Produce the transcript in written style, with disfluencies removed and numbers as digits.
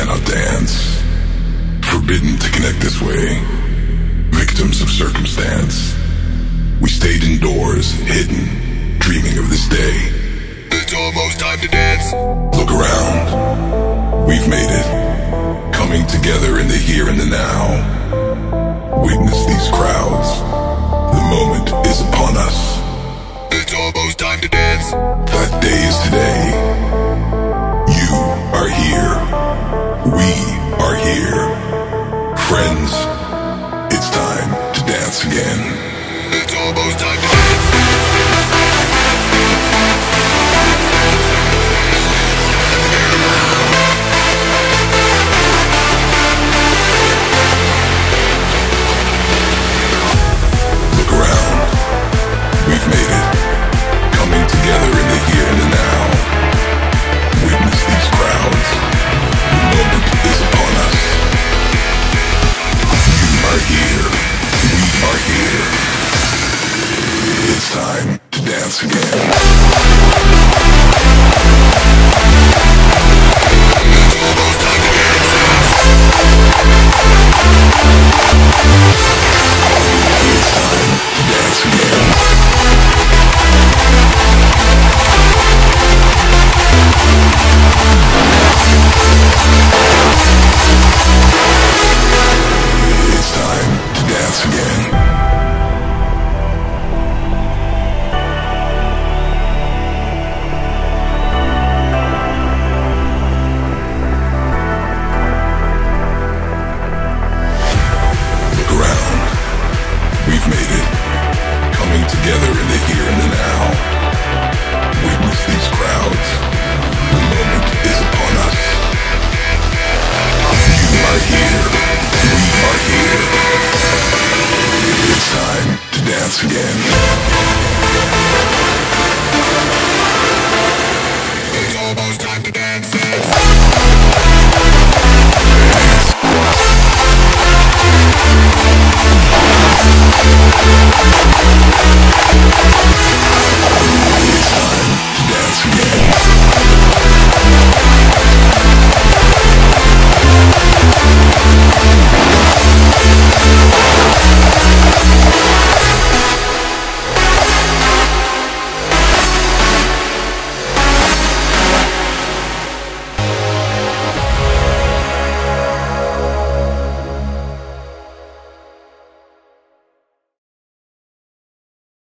cannot dance. Forbidden to connect this way. Victims of circumstance. We stayed indoors, hidden, dreaming of this day. It's almost time to dance. Look around. We've made it. Coming together in the here and the now. Witness these crowds. The moment is upon us. It's almost time to dance. That day is today. You are here. We are here. Friends, it's time to dance again. It's almost time to dance. Look around. We've made it. Coming together in the here and the now. Witness these crowds. The moment is upon us. You are here. We are here. It's time to dance again. It's almost time to dance. It's time to dance again. It's time to dance again. Look around. We've made it. Coming together in the here and the now. Witness these crowds. The moment is upon us. You are here. We are here. It's time to dance again.